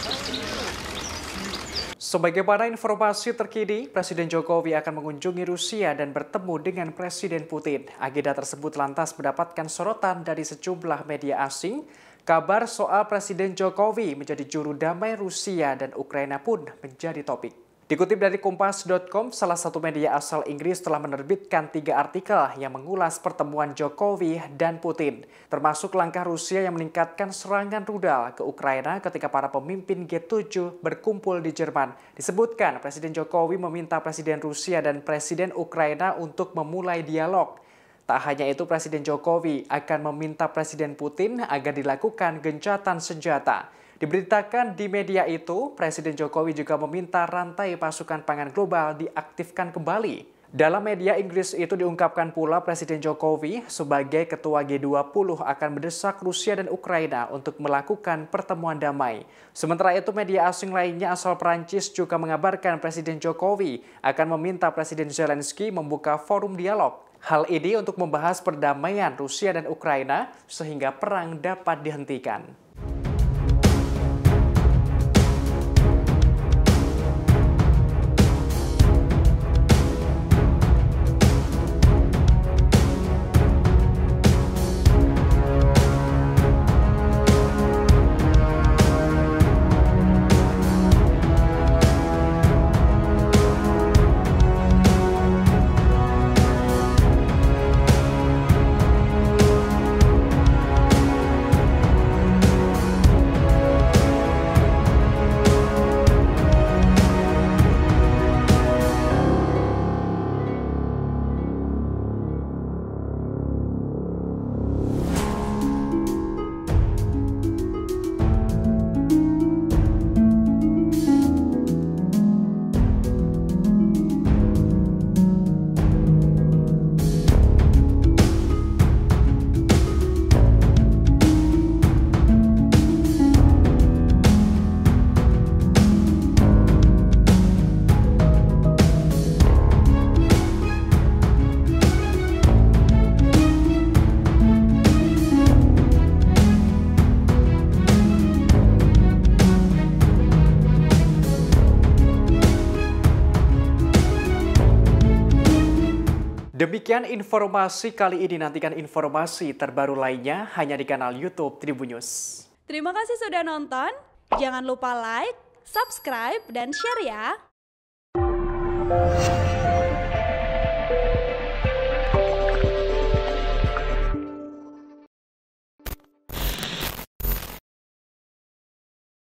Sebagaimana informasi terkini, Presiden Jokowi akan mengunjungi Rusia dan bertemu dengan Presiden Putin. Agenda tersebut lantas mendapatkan sorotan dari sejumlah media asing. Kabar soal Presiden Jokowi menjadi juru damai Rusia dan Ukraina pun menjadi topik. Dikutip dari Kompas.com, salah satu media asal Inggris telah menerbitkan 3 artikel yang mengulas pertemuan Jokowi dan Putin, termasuk langkah Rusia yang meningkatkan serangan rudal ke Ukraina ketika para pemimpin G7 berkumpul di Jerman. Disebutkan Presiden Jokowi meminta Presiden Rusia dan Presiden Ukraina untuk memulai dialog. Tak hanya itu, Presiden Jokowi akan meminta Presiden Putin agar dilakukan gencatan senjata. Diberitakan di media itu, Presiden Jokowi juga meminta rantai pasukan pangan global diaktifkan kembali. Dalam media Inggris itu diungkapkan pula Presiden Jokowi sebagai Ketua G20 akan mendesak Rusia dan Ukraina untuk melakukan pertemuan damai. Sementara itu, media asing lainnya asal Prancis juga mengabarkan Presiden Jokowi akan meminta Presiden Zelensky membuka forum dialog. Hal ini untuk membahas perdamaian Rusia dan Ukraina sehingga perang dapat dihentikan. Demikian informasi kali ini, nantikan informasi terbaru lainnya hanya di kanal YouTube Tribun News. Terima kasih sudah nonton, jangan lupa like, subscribe, dan share ya!